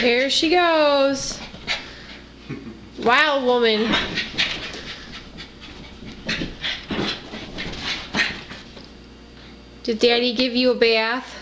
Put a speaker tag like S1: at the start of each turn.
S1: Here she goes. Wild woman. Did Daddy give you a bath?